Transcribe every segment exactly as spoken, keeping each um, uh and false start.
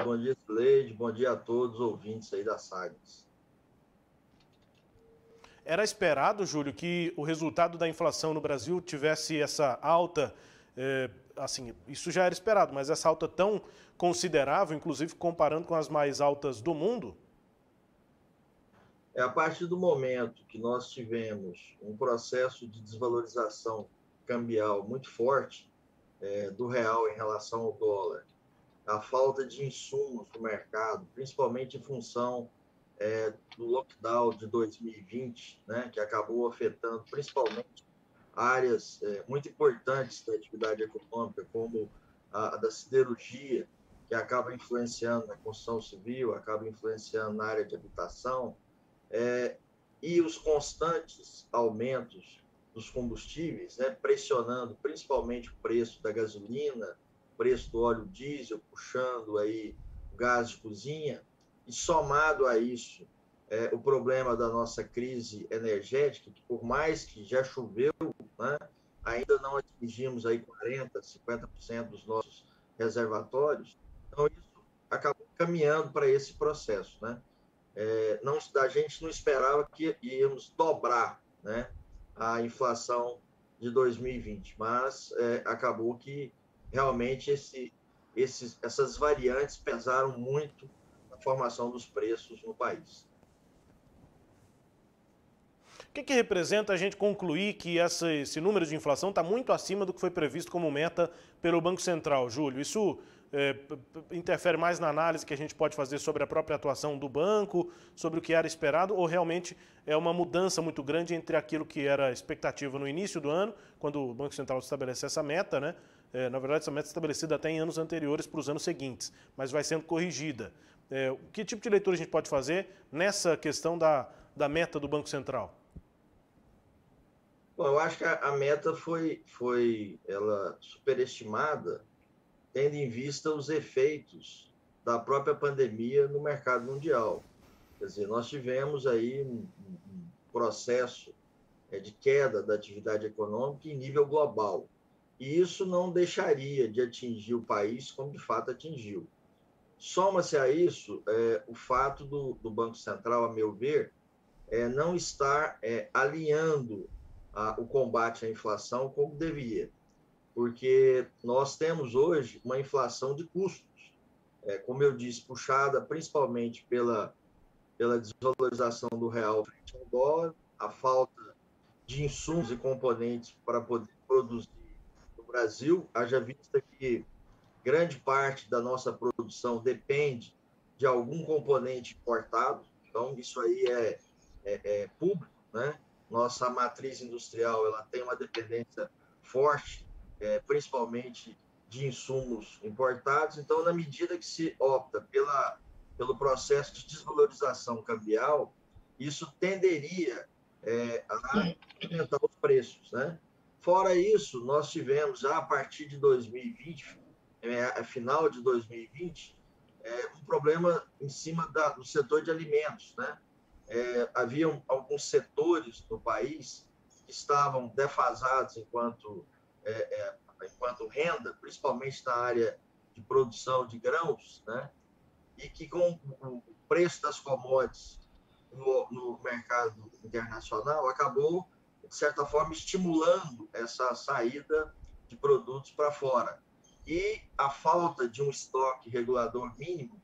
bom dia, Leide, bom dia a todos os ouvintes aí da Sagres. Era esperado, Júlio, que o resultado da inflação no Brasil tivesse essa alta, eh, assim, isso já era esperado, mas essa alta tão considerável, inclusive comparando com as mais altas do mundo? É a partir do momento que nós tivemos um processo de desvalorização cambial muito forte é, do real em relação ao dólar, a falta de insumos no mercado, principalmente em função é, do lockdown de dois mil e vinte, né, que acabou afetando principalmente áreas é, muito importantes da atividade econômica, como a, a da siderurgia, que acaba influenciando na construção civil, acaba influenciando na área de habitação, é, e os constantes aumentos dos combustíveis, né, pressionando principalmente o preço da gasolina, o preço do óleo diesel, puxando aí o gás de cozinha, e somado a isso, é, o problema da nossa crise energética, que por mais que já choveu, né, ainda não atingimos aí quarenta por cento, cinquenta por cento dos nossos reservatórios, então isso acabou caminhando para esse processo, né? É, não, a gente não esperava que íamos dobrar, né, a inflação de dois mil e vinte, mas é, acabou que realmente esse, esses, essas variantes pesaram muito na formação dos preços no país. O que, que representa a gente concluir que essa, esse número de inflação está muito acima do que foi previsto como meta pelo Banco Central, Júlio? Isso é, interfere mais na análise que a gente pode fazer sobre a própria atuação do banco, sobre o que era esperado, ou realmente é uma mudança muito grande entre aquilo que era expectativa no início do ano, quando o Banco Central estabeleceu essa meta, né? É, na verdade, essa meta é estabelecida até em anos anteriores para os anos seguintes, mas vai sendo corrigida. É, que tipo de leitura a gente pode fazer nessa questão da, da meta do Banco Central? Bom, eu acho que a, a meta foi, foi ela superestimada, tendo em vista os efeitos da própria pandemia no mercado mundial. Quer dizer, nós tivemos aí um, um processo é, de queda da atividade econômica em nível global. E isso não deixaria de atingir o país como de fato atingiu. Soma-se a isso é, o fato do, do Banco Central, a meu ver, é, não estar é, alinhando a, o combate à inflação como devia, porque nós temos hoje uma inflação de custos, é, como eu disse, puxada principalmente pela, pela desvalorização do real frente ao dólar, a falta de insumos e componentes para poder produzir no Brasil, haja vista que grande parte da nossa produção depende de algum componente importado, então isso aí é, é, é público, né? Nossa matriz industrial ela tem uma dependência forte, é, principalmente de insumos importados, então na medida que se opta pela, pelo processo de desvalorização cambial, isso tenderia é, a aumentar os preços, né? Fora isso, nós tivemos já a partir de dois mil e vinte, é, final de dois mil e vinte, é, um problema em cima da, do setor de alimentos, né? É, havia alguns setores no país que estavam defasados enquanto, é, é, enquanto renda, principalmente na área de produção de grãos, né? E que com o preço das commodities no, no mercado internacional acabou, de certa forma, estimulando essa saída de produtos para fora. E a falta de um estoque regulador mínimo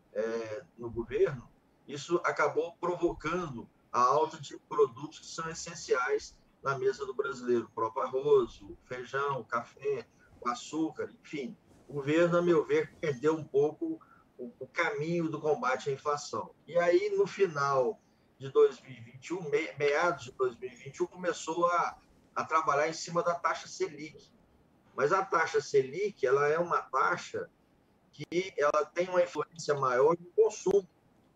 é, no governo, isso acabou provocando a alta de produtos que são essenciais na mesa do brasileiro, o próprio arroz, o feijão, o café, o açúcar, enfim. O governo, a meu ver, perdeu um pouco o, o caminho do combate à inflação. E aí, no final de dois mil e vinte e um, meados de dois mil e vinte e um, começou a, a trabalhar em cima da taxa Selic. Mas a taxa Selic, ela é uma taxa que ela tem uma influência maior no consumo.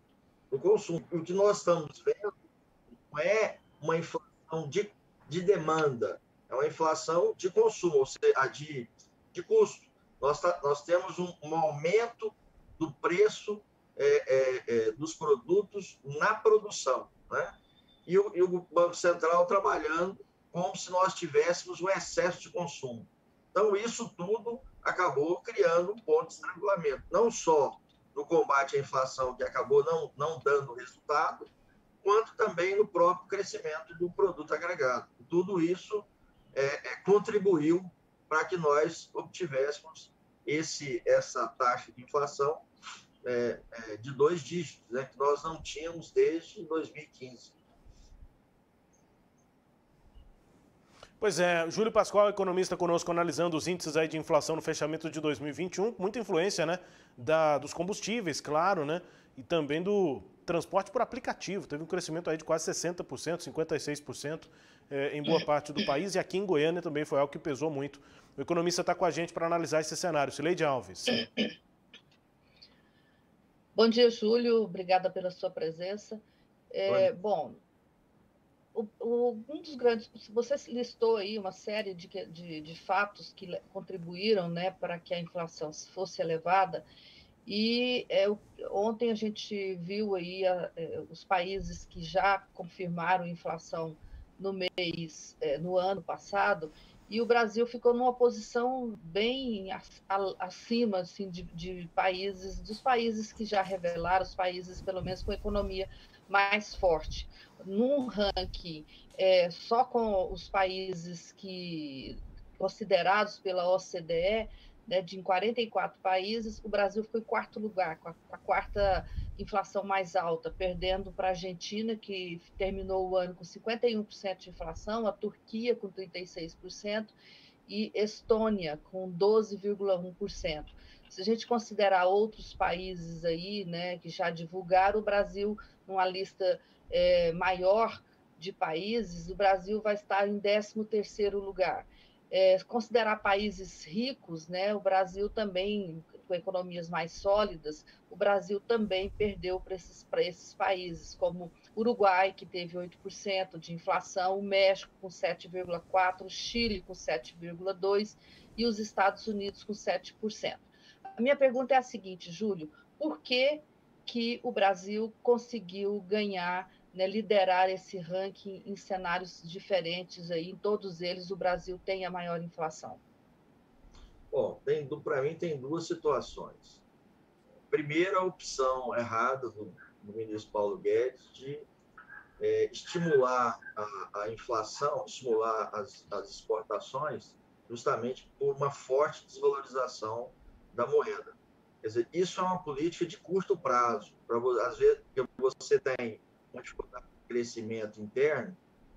No consumo. O que nós estamos vendo não é uma inflação de, de demanda, é uma inflação de consumo, ou seja, de, de custo. Nós, tá, nós temos um, um aumento do preço é, é, é, dos produtos na produção, né? E o, e o Banco Central trabalhando como se nós tivéssemos um excesso de consumo. Então, isso tudo acabou criando um ponto de estrangulamento, não só no combate à inflação, que acabou não, não dando resultado, quanto também no próprio crescimento do produto agregado. Tudo isso é, é, contribuiu para que nós obtivéssemos esse, essa taxa de inflação é, é, de dois dígitos, né, que nós não tínhamos desde dois mil e quinze. Pois é, Júlio Pascoal, economista conosco, analisando os índices aí de inflação no fechamento de dois mil e vinte e um, muita influência, né, da, dos combustíveis, claro, né, e também do transporte por aplicativo. Teve um crescimento aí de quase sessenta por cento, cinquenta e seis por cento eh, em boa parte do país, e aqui em Goiânia também foi algo que pesou muito. O economista está com a gente para analisar esse cenário. Cileide Alves. Bom dia, Júlio. Obrigada pela sua presença. É, bom, o, o, um dos grandes... Você listou aí uma série de, de, de fatos que contribuíram, né, para que a inflação fosse elevada. E é, ontem a gente viu aí a, é, os países que já confirmaram inflação no mês, é, no ano passado, e o Brasil ficou numa posição bem acima assim, de, de países, dos países que já revelaram, os países pelo menos com economia mais forte. Num ranking é, só com os países que considerados pela O C D E, né, de em quarenta e quatro países, o Brasil ficou em quarto lugar, com a, com a quarta inflação mais alta, perdendo para a Argentina, que terminou o ano com cinquenta e um por cento de inflação, a Turquia com trinta e seis por cento e Estônia com doze vírgula um por cento. Se a gente considerar outros países aí, né, que já divulgaram, o Brasil, numa lista é, maior de países, o Brasil vai estar em décimo terceiro lugar. É, considerar países ricos, né, o Brasil também, com economias mais sólidas, o Brasil também perdeu para esses, para esses países, como Uruguai, que teve oito por cento de inflação, o México com sete vírgula quatro por cento, o Chile com sete vírgula dois por cento e os Estados Unidos com sete por cento. A minha pergunta é a seguinte, Júlio, por que, que o Brasil conseguiu ganhar, né, liderar esse ranking em cenários diferentes aí, em todos eles o Brasil tem a maior inflação? Bom, para mim tem duas situações. Primeiro, a opção errada do, do ministro Paulo Guedes de é, estimular a, a inflação, estimular as, as exportações, justamente por uma forte desvalorização da moeda. Quer dizer, isso é uma política de curto prazo. Pra, às vezes, você tem uma dificuldade de crescimento interno,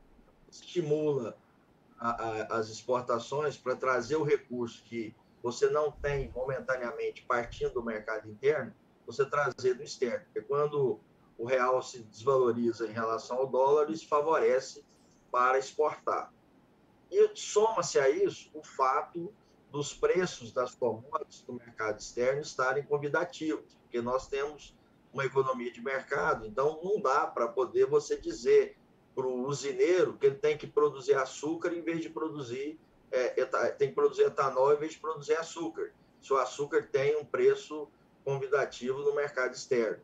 estimula a, a, as exportações para trazer o recurso que você não tem momentaneamente partindo do mercado interno, você trazer do externo. Porque quando o real se desvaloriza em relação ao dólar, isso favorece para exportar. E soma-se a isso o fato dos preços das commodities do mercado externo estarem convidativos, porque nós temos uma economia de mercado, então não dá para poder você dizer para o usineiro que ele tem que produzir açúcar em vez de produzir, é, tem que produzir etanol em vez de produzir açúcar, se o açúcar tem um preço convidativo no mercado externo.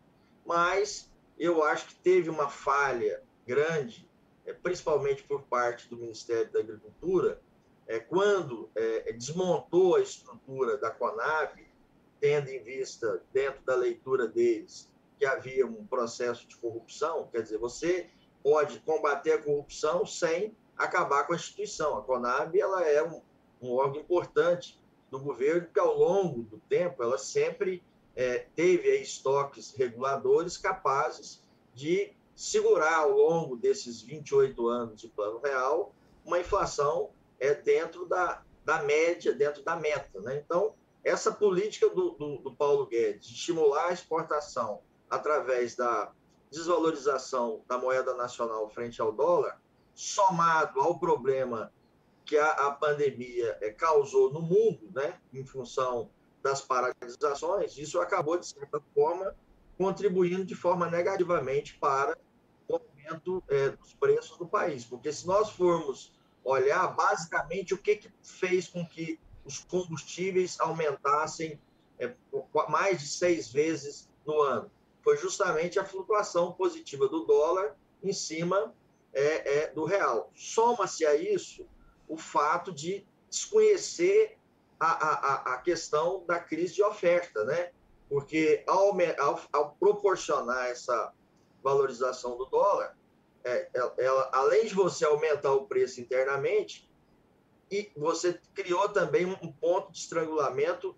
Mas eu acho que teve uma falha grande, é, principalmente por parte do Ministério da Agricultura, é, quando é, desmontou a estrutura da Conab, tendo em vista, dentro da leitura deles, que havia um processo de corrupção. Quer dizer, você pode combater a corrupção sem acabar com a instituição. A Conab ela é um, um órgão importante do governo, que ao longo do tempo ela sempre é, teve aí, estoques reguladores capazes de segurar ao longo desses vinte e oito anos de Plano Real uma inflação é, dentro da, da média, dentro da meta, né? Então, essa política do, do, do Paulo Guedes de estimular a exportação através da desvalorização da moeda nacional frente ao dólar, somado ao problema que a, a pandemia é, causou no mundo, né, em função das paralisações, isso acabou, de certa forma, contribuindo de forma negativamente para o aumento é, dos preços do país. Porque se nós formos olhar, basicamente, o que, que fez com que os combustíveis aumentassem é, mais de seis vezes no ano? Foi justamente a flutuação positiva do dólar em cima é, é, do real. Soma-se a isso o fato de desconhecer a, a, a questão da crise de oferta, né? porque ao, ao, ao proporcionar essa valorização do dólar, é, ela, além de você aumentar o preço internamente, e você criou também um ponto de estrangulamento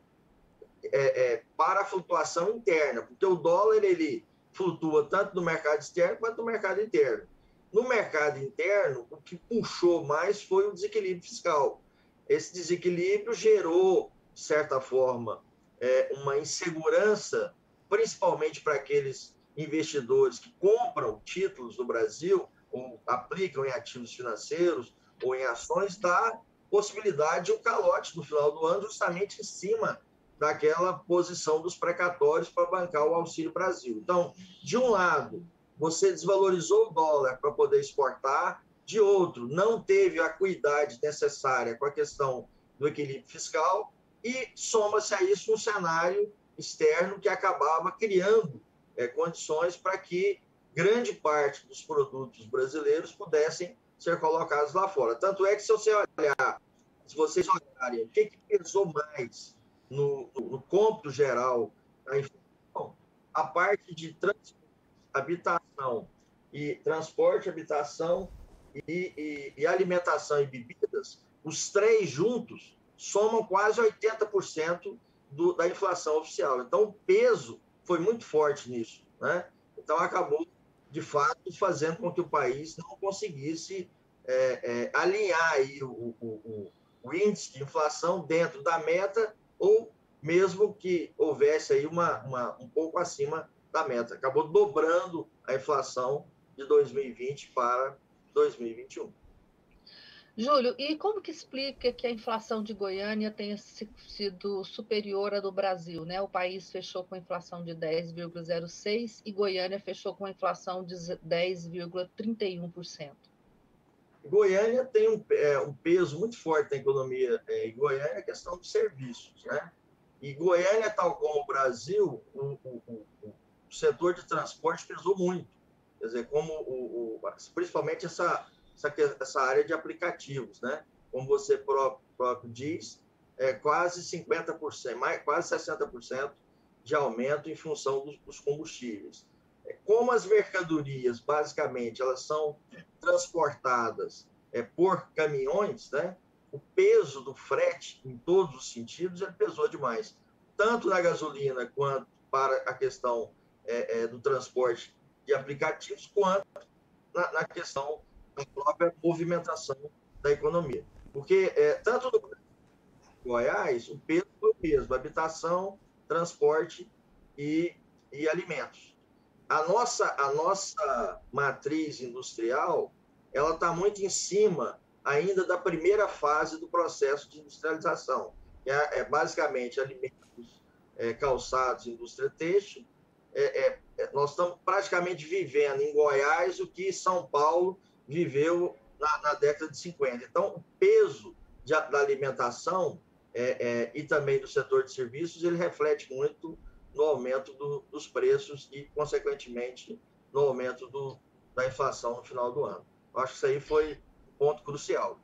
é, é, para a flutuação interna, porque o dólar ele flutua tanto no mercado externo quanto no mercado interno. No mercado interno, o que puxou mais foi o desequilíbrio fiscal. Esse desequilíbrio gerou, de certa forma, é, uma insegurança, principalmente para aqueles investidores que compram títulos no Brasil, ou aplicam em ativos financeiros ou em ações, da possibilidade de um calote no final do ano, justamente em cima daquela posição dos precatórios para bancar o Auxílio Brasil. Então, de um lado, você desvalorizou o dólar para poder exportar, de outro, não teve a acuidade necessária com a questão do equilíbrio fiscal, e soma-se a isso um cenário externo que acabava criando é, condições para que grande parte dos produtos brasileiros pudessem ser colocados lá fora. Tanto é que, se você olhar, se vocês olharem, o que, que pesou mais no, no, no cômputo geral da inflação, a parte de transporte, habitação e transporte, habitação e, e, e alimentação e bebidas, os três juntos somam quase oitenta por cento do, da inflação oficial. Então, o peso foi muito forte nisso, né? Então, acabou, de fato, fazendo com que o país não conseguisse é, é, alinhar aí o, o, o, o índice de inflação dentro da meta, ou mesmo que houvesse aí uma, uma, um pouco acima da meta. Acabou dobrando a inflação de dois mil e vinte para dois mil e vinte e um. Júlio, e como que explica que a inflação de Goiânia tenha sido superior à do Brasil, né? O país fechou com inflação de dez vírgula zero seis por cento e Goiânia fechou com inflação de dez vírgula trinta e um por cento. Goiânia tem um, é, um peso muito forte na economia. É, em Goiânia é a questão dos serviços, né? E Goiânia, tal como o Brasil, o, o, o, o setor de transporte pesou muito. Quer dizer, como o, o, principalmente essa, essa, essa área de aplicativos, né? Como você próprio, próprio diz, é quase cinquenta por cento, mais, quase sessenta por cento de aumento em função dos, dos combustíveis. Como as mercadorias, basicamente, elas são transportadas é, por caminhões, né? O peso do frete, em todos os sentidos, ele pesou demais. Tanto na gasolina, quanto para a questão é, é, do transporte de aplicativos, quanto na, na questão da própria movimentação da economia. Porque, é, tanto no Goiás, o peso foi o mesmo: habitação, transporte e, e alimentos. A nossa, a nossa matriz industrial, ela está muito em cima ainda da primeira fase do processo de industrialização, que é, é basicamente alimentos, é, calçados, indústria têxtil. É, é, nós estamos praticamente vivendo em Goiás o que São Paulo viveu na, na década de cinquenta. Então, o peso de, da alimentação é, é, e também do setor de serviços, ele reflete muito no aumento do, dos preços e, consequentemente, no aumento do, da inflação no final do ano. Eu acho que isso aí foi um ponto crucial.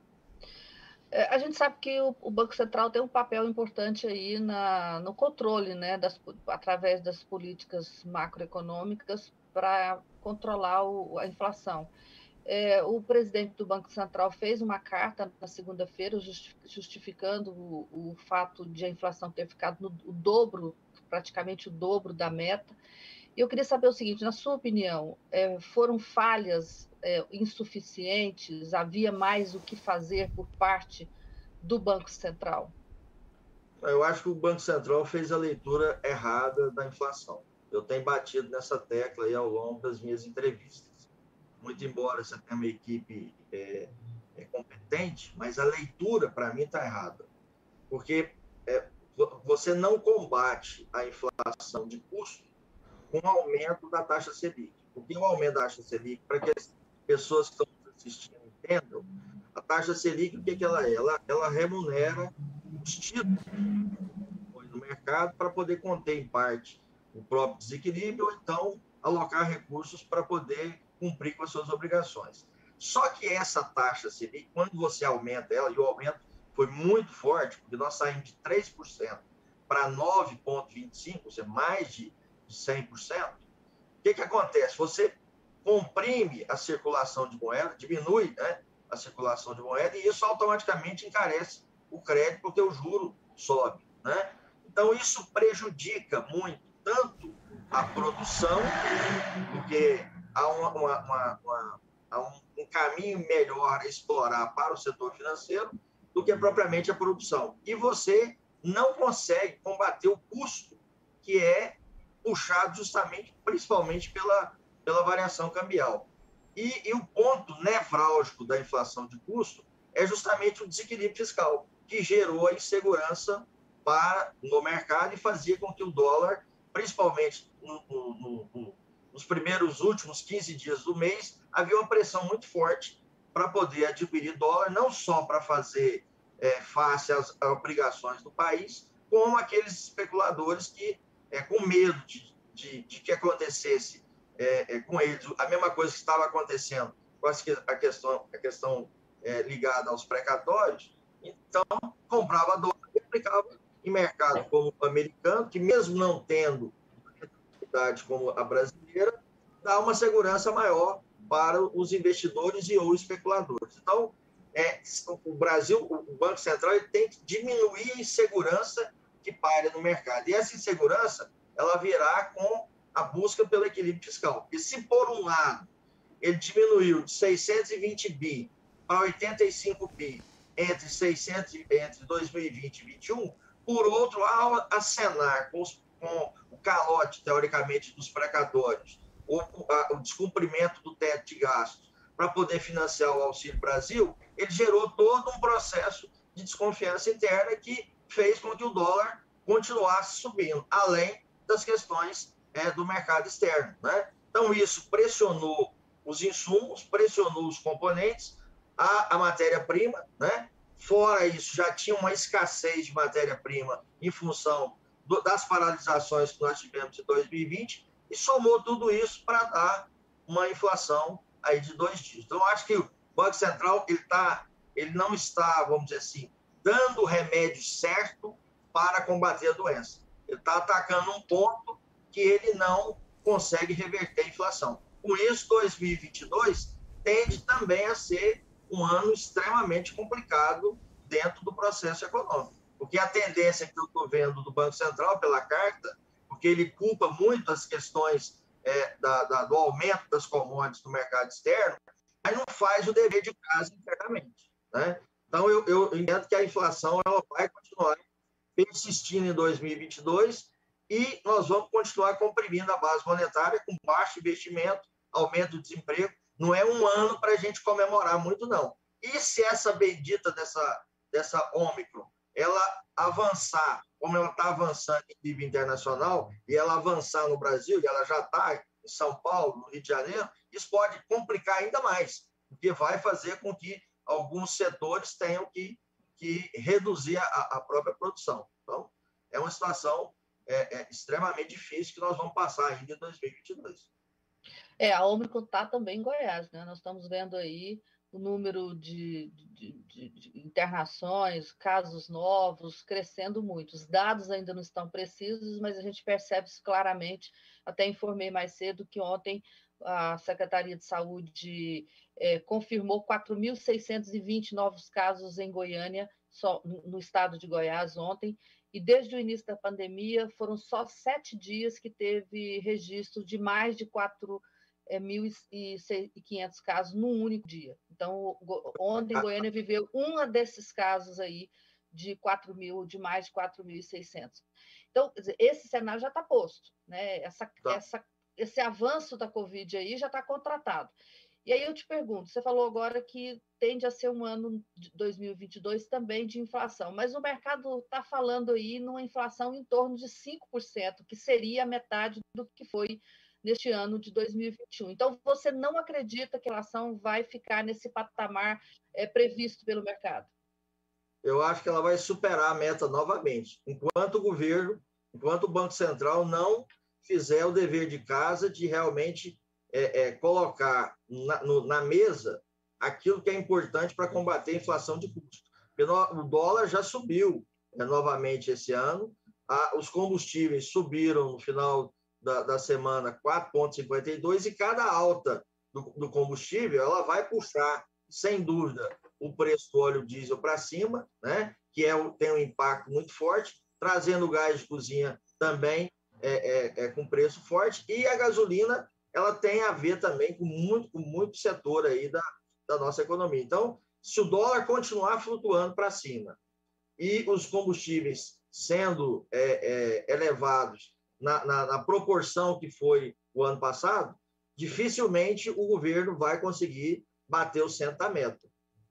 É, a gente sabe que o, o Banco Central tem um papel importante aí na, no controle, né, das, através das políticas macroeconômicas para controlar o, a inflação. É, o presidente do Banco Central fez uma carta na segunda-feira justificando o, o fato de a inflação ter ficado no o dobro, praticamente o dobro da meta. E eu queria saber o seguinte, na sua opinião, é, foram falhas é, insuficientes? Havia mais o que fazer por parte do Banco Central? Eu acho que o Banco Central fez a leitura errada da inflação. Eu tenho batido nessa tecla aí ao longo das minhas entrevistas. Muito embora você tenha uma equipe é, é competente, mas a leitura, para mim, está errada. Porque é, você não combate a inflação de custo com o aumento da taxa Selic. Porque o aumento da taxa Selic, para que as pessoas que estão assistindo entendam, a taxa Selic, o que, que ela é? Ela, ela remunera os títulos no mercado para poder conter, em parte, o próprio desequilíbrio, ou então alocar recursos para poder cumprir com as suas obrigações. Só que essa taxa Selic, quando você aumenta ela, e o aumento foi muito forte, porque nós saímos de três por cento para nove vírgula vinte e cinco por cento, ou seja, mais de cem por cento, o que, que acontece? Você comprime a circulação de moeda, diminui, né, a circulação de moeda, e isso automaticamente encarece o crédito, porque o juro sobe, né? Então, isso prejudica muito, tanto a produção, porque há, uma, uma, uma, uma, há um, um caminho melhor a explorar para o setor financeiro do que propriamente a produção. E você não consegue combater o custo que é puxado justamente, principalmente pela, pela variação cambial. E, e o ponto nevrálgico da inflação de custo é justamente o desequilíbrio fiscal, que gerou a insegurança para, no mercado e fazia com que o dólar, principalmente no, no, no, nos primeiros últimos quinze dias do mês, havia uma pressão muito forte para poder adquirir dólar, não só para fazer é, face às, às obrigações do país, como aqueles especuladores que, é, com medo de, de, de que acontecesse é, é, com eles a mesma coisa que estava acontecendo com a questão, a questão é, ligada aos precatórios, então comprava dólar e aplicava em mercado como o americano, que mesmo não tendo dificuldade como a brasileira, dá uma segurança maior para os investidores e ou especuladores. Então, é, o Brasil, o Banco Central, ele tem que diminuir a insegurança que paira no mercado. E essa insegurança, ela virá com a busca pelo equilíbrio fiscal. E se, por um lado, ele diminuiu de seiscentos e vinte bi para oitenta e cinco bi entre, seiscentos, entre dois mil e vinte e dois mil e vinte e um, por outro, ao acenar com, os, com o calote, teoricamente, dos precatórios, o, a, o descumprimento do teto de gastos para poder financiar o Auxílio Brasil, ele gerou todo um processo de desconfiança interna que fez com que o dólar continuasse subindo, além das questões é, do mercado externo, né? Então, isso pressionou os insumos, pressionou os componentes, a, a matéria-prima, né? Fora isso, já tinha uma escassez de matéria-prima em função do, das paralisações que nós tivemos em dois mil e vinte, e somou tudo isso para dar uma inflação aí de dois dígitos. Então, acho que o Banco Central ele, tá, ele não está, vamos dizer assim, dando o remédio certo para combater a doença. Ele está atacando um ponto que ele não consegue reverter a inflação. Com isso, dois mil e vinte e dois tende também a ser um ano extremamente complicado dentro do processo econômico. Porque a tendência que eu estou vendo do Banco Central pela carta, porque ele culpa muito as questões é, da, da, do aumento das commodities no mercado externo, mas não faz o dever de casa internamente, né? Então, eu, eu entendo que a inflação ela vai continuar persistindo em dois mil e vinte e dois e nós vamos continuar comprimindo a base monetária com baixo investimento, aumento do desemprego. Não é um ano para a gente comemorar muito, não. E se essa bendita dessa, dessa Ômicron, ela avançar, como ela está avançando em nível internacional, e ela avançar no Brasil, e ela já está em São Paulo, no Rio de Janeiro, isso pode complicar ainda mais, porque vai fazer com que alguns setores tenham que, que reduzir a, a própria produção. Então, é uma situação é, é, extremamente difícil que nós vamos passar ainda em dois mil e vinte e dois. É, a Ômicron está também em Goiás, né? Nós estamos vendo aí o número de, de, de, de internações, casos novos, crescendo muito. Os dados ainda não estão precisos, mas a gente percebe isso claramente. Até informei mais cedo que ontem a Secretaria de Saúde é, confirmou quatro mil seiscentos e vinte novos casos em Goiânia, só no, no estado de Goiás ontem, e desde o início da pandemia foram só sete dias que teve registro de mais de quatro mil e quinhentos casos num único dia. Então, ontem Goiânia viveu um desses casos aí de quatro mil, de mais de quatro mil e seiscentos. Então, quer dizer, esse cenário já está posto, né? Essa, tá. essa, esse avanço da Covid aí já está contratado. E aí eu te pergunto, você falou agora que tende a ser um ano de dois mil e vinte e dois também de inflação, mas o mercado está falando aí numa inflação em torno de cinco por cento, que seria a metade do que foi neste ano de dois mil e vinte e um. Então, você não acredita que a inflação vai ficar nesse patamar é, previsto pelo mercado? Eu acho que ela vai superar a meta novamente, enquanto o governo, enquanto o Banco Central não fizer o dever de casa de realmente é, é, colocar na, no, na mesa aquilo que é importante para combater a inflação de custo. Porque no, o dólar já subiu é, novamente esse ano, a, os combustíveis subiram no final da, da semana quatro vírgula cinquenta e dois e cada alta do, do combustível ela vai puxar, sem dúvida, o preço do óleo diesel para cima, né? Que é, tem um impacto muito forte, trazendo o gás de cozinha também é, é, é, com preço forte, e a gasolina ela tem a ver também com muito, com muito setor aí da, da nossa economia. Então, se o dólar continuar flutuando para cima e os combustíveis sendo é, é, elevados na, na, na proporção que foi o ano passado, dificilmente o governo vai conseguir bater o centro da meta.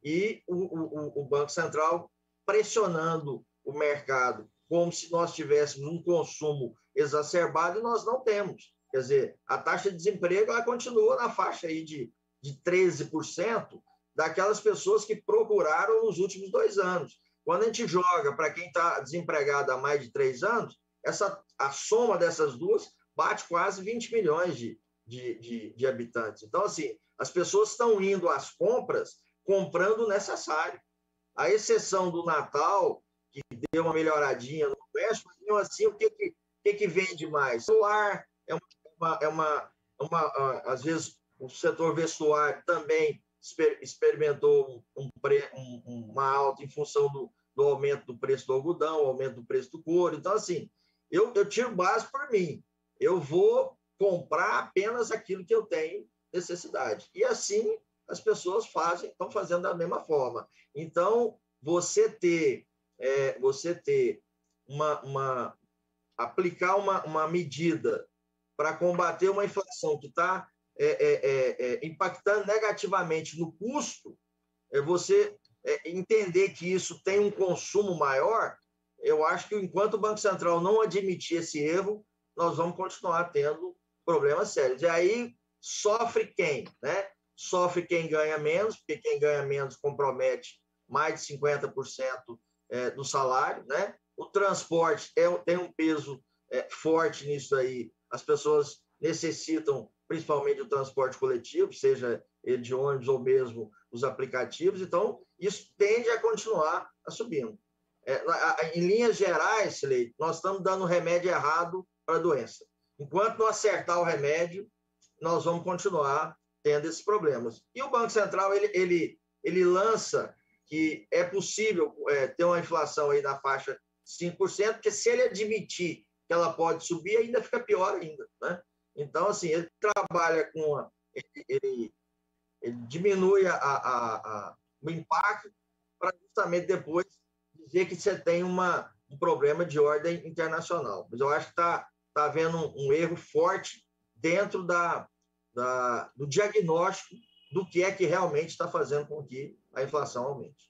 E o, o, o Banco Central pressionando o mercado como se nós tivéssemos um consumo exacerbado, e nós não temos. Quer dizer, a taxa de desemprego ela continua na faixa aí de, de treze por cento daquelas pessoas que procuraram nos últimos dois anos. Quando a gente joga para quem está desempregado há mais de três anos, essa, a soma dessas duas bate quase vinte milhões de, de, de, de habitantes. Então, assim, as pessoas estão indo às compras comprando o necessário. A exceção do Natal, que deu uma melhoradinha no comércio, mas assim, o que, que, que, que vende mais? Celular, é uma, é uma, uma, às vezes o setor vestuário também experimentou um, um, uma alta em função do, do aumento do preço do algodão, aumento do preço do couro. Então, assim, eu, eu tiro base por mim. Eu vou comprar apenas aquilo que eu tenho necessidade. E assim as pessoas fazem, estão fazendo da mesma forma. Então, você ter, é, você ter uma, uma aplicar uma, uma medida para combater uma inflação que está é, é, é, impactando negativamente no custo, é você é, entender que isso tem um consumo maior. Eu acho que enquanto o Banco Central não admitir esse erro, nós vamos continuar tendo problemas sérios. E aí sofre quem, né? Sofre quem ganha menos, porque quem ganha menos compromete mais de cinquenta por cento é, do salário, né? O transporte é, tem um peso é, forte nisso aí. As pessoas necessitam principalmente do transporte coletivo, seja ele de ônibus ou mesmo os aplicativos. Então, isso tende a continuar a subindo. É, em linhas gerais, Leite, nós estamos dando remédio errado para a doença. Enquanto não acertar o remédio, nós vamos continuar tendo esses problemas. E o Banco Central, ele, ele, ele lança que é possível é, ter uma inflação aí na faixa de cinco por cento, porque se ele admitir que ela pode subir, ainda fica pior ainda, né? Então, assim, ele trabalha com... A, ele, ele, ele diminui a, a, a, o impacto para justamente depois dizer que você tem uma, um problema de ordem internacional. Mas eu acho que está tá havendo um, um erro forte dentro da, da, do diagnóstico do que é que realmente está fazendo com que a inflação aumente.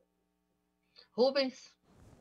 Rubens.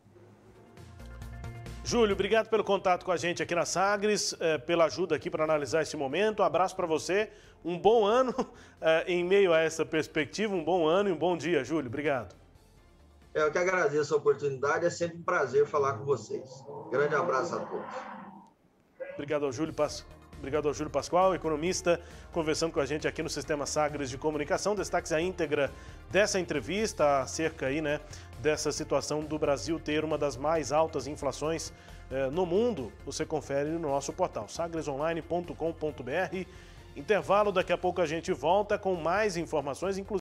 Júlio, obrigado pelo contato com a gente aqui na Sagres, eh, pela ajuda aqui para analisar esse momento. Um abraço para você, um bom ano eh, em meio a essa perspectiva, um bom ano e um bom dia, Júlio. Obrigado. Eu que agradeço a oportunidade, é sempre um prazer falar com vocês. Grande abraço a todos. Obrigado ao Júlio Pas... Obrigado ao Júlio Pascoal, economista, conversando com a gente aqui no Sistema Sagres de Comunicação. Destaques a íntegra dessa entrevista acerca aí, né, dessa situação do Brasil ter uma das mais altas inflações eh, no mundo. Você confere no nosso portal sagres online ponto com ponto br. Intervalo, daqui a pouco a gente volta com mais informações, inclusive